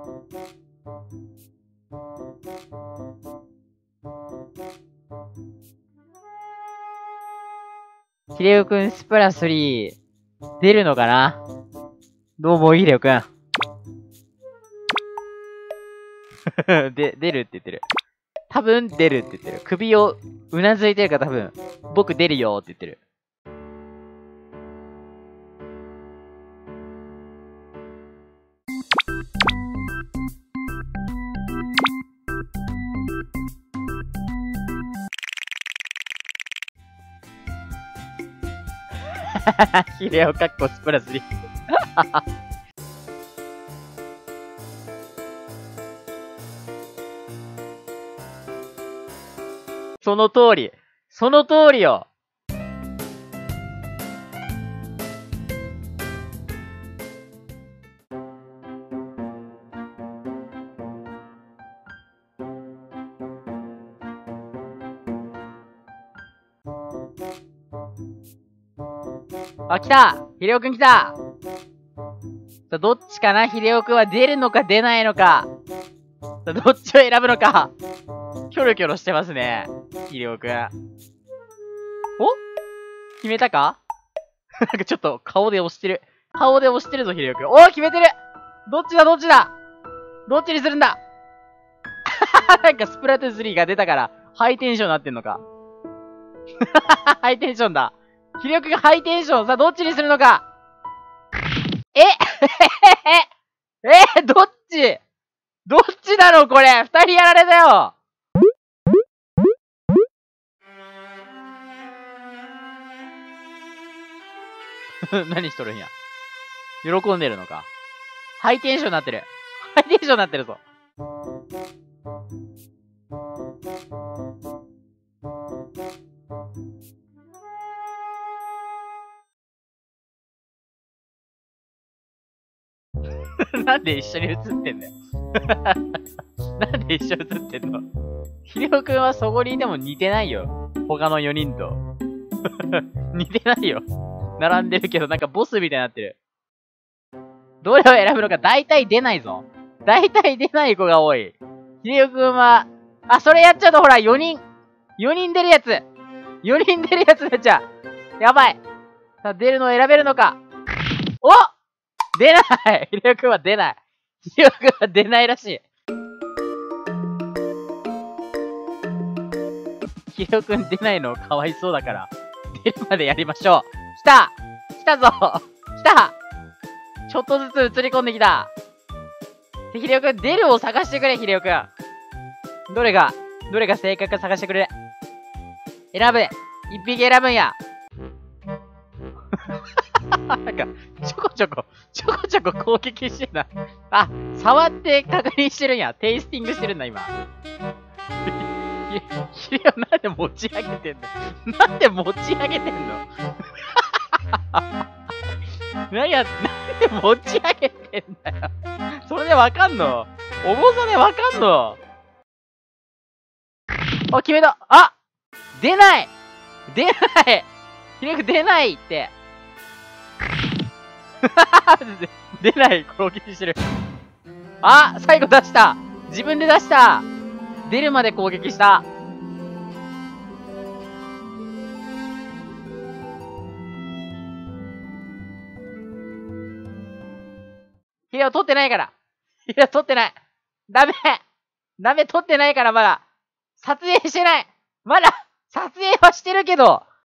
ヒデオくんスプラ3出るのかな。どうも、ヒデオくん。出るって言ってる。多分出るって言ってる。首をうなずいてるから多分、僕出るよって言ってる。ヒレオかっこスプラ3。その通り。その通りよ。あ、来たヒデオくん来た。さあ、どっちかなヒデオくんは出るのか出ないのか。さあ、どっちを選ぶのか。キョロキョロしてますね。ヒデオくん。お決めたかなんかちょっと顔で押してる。顔で押してるぞ、ヒデオくん。おー決めてる。どっちだどっちだどっちにするんだなんかスプラトゥーン3が出たから、ハイテンションになってんのか。ハイテンションだ。ヒデオくんがハイテンション。さあ、どっちにするのか。どっちどっちなのこれ。二人やられたよ。何しとるんや。喜んでるのか。ハイテンションになってる。ハイテンションになってるぞ。なんで一緒に映ってんだよ。なんで一緒に映ってんの。ヒデオくんはそこにいても似てないよ。他の4人と。似てないよ。並んでるけどなんかボスみたいになってる。どれを選ぶのか大体出ないぞ。大体出ない子が多い。ヒデオくんは、あ、それやっちゃうとほら4人出るやつ。4人出るやつになっちゃう。やばい。さあ出るのを選べるのか。お出ないヒデオくんは出ない。ヒデオくんは出ないらしい。ヒデオくん出ないのかわいそうだから、出るまでやりましょう。来た来たぞ来たちょっとずつ映り込んできた。ヒデオくん、出るを探してくれ、ヒデオくん。どれが正解か探してくれ。選ぶ。一匹選ぶんや。なんか、ちょこちょこ攻撃してるな。あ、触って確認してるんや。テイスティングしてるんだ、今。ヒデオなんで持ち上げてんのなんで持ち上げてんのなんで持ち上げてんだよ。それでわかんの重さでわかんのあ、決めたあ出ない出ないヒデオくん出ないって出ない攻撃してる。あ最後出した自分で出した出るまで攻撃した。ヒデオ取ってないから。ヒデオ取ってない。ダメ取ってないからまだ。撮影してないまだ撮影はしてるけど